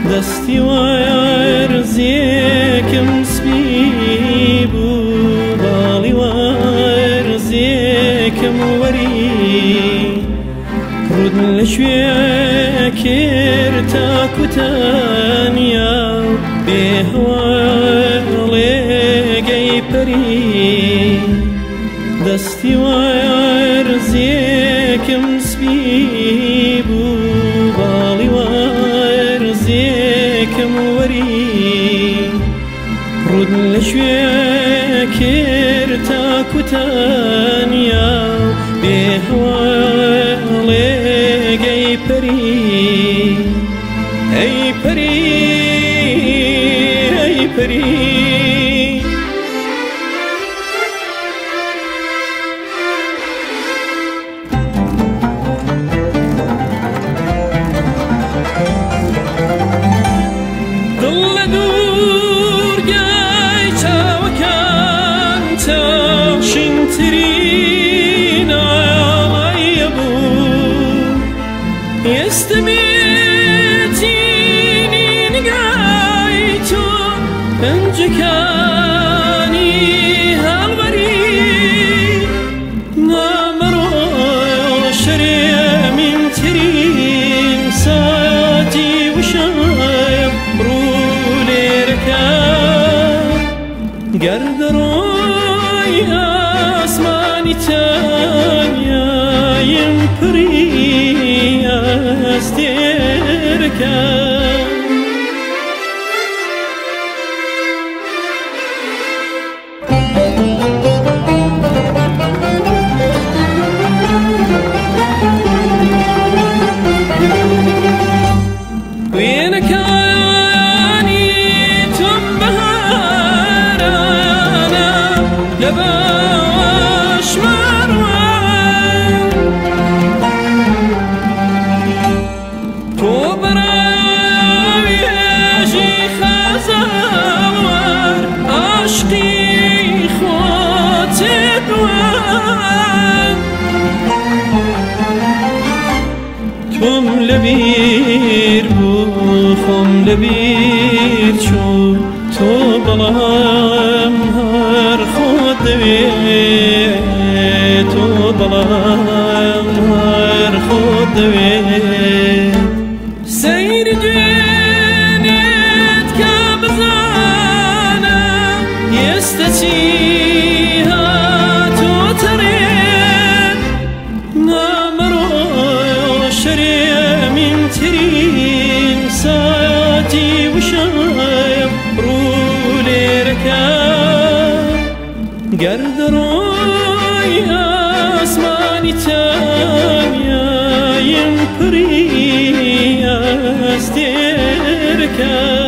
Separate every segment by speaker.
Speaker 1: دەستی وەرزێکم سپی بوو باڵی وەرزێکم وەری ڕود لە شوێ کرد تاکو تەنیا بێ هەواڵێگەی پەری دەستی وەرزێکم سپی بوو باڵی وەرزێکم وەری ڕود لە شوێ کرد تاکو تەنیا بێ هەواڵێگەی پەری ئەی پەری ئەی پەری
Speaker 2: يستميتيني نقايتو بنجكاني هالوري نامرو شريع من ترين ساتي وشايب رولي ركاب قردروي اسماني تانيا ينبري استركا وينك اني تنبهرانا لباش
Speaker 1: توم لبیر بو خم لبیر چو تو بلام هر خود دوی تو بلام هر خود دوی
Speaker 2: سیر دوینت کبزانا یستچی ها تو ترین نامرو شريع من ترين ساتي وشايب رولي ركاب قردروي اسماني تانيا ينبري استركاب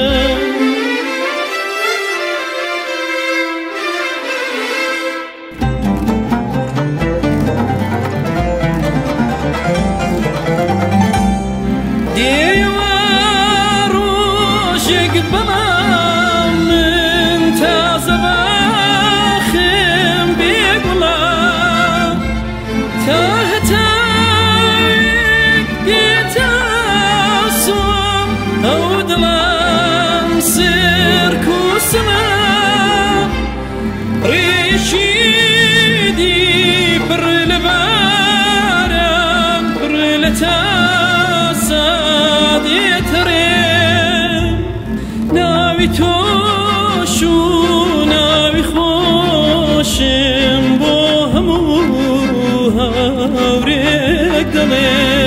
Speaker 1: ناوی توشو ناوی خوشم با همو هاورێک دەڵێ
Speaker 2: دەڵێ
Speaker 1: سەیری دوێنێت کە بزانە ئێستەچی هاتۆتەڕێ گەردەڕۆی ئاسمانی تانیا ین پڕی ئەستێرەکە
Speaker 2: سیر دوێنێت کە بزانە ئێستە چی هاتۆتە ڕێ ناوی تۆشو ناوی خۆشم بۆ هەموو هاورێک دەڵێ